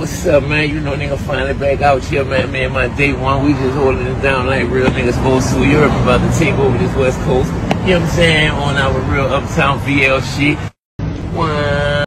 what's up, man? You know, nigga, finally back out here, man. Man, my day one, we just holding it down like real niggas supposed to. You heard me about to take over this West Coast. You know what I'm saying? On our real uptown VL shit. One.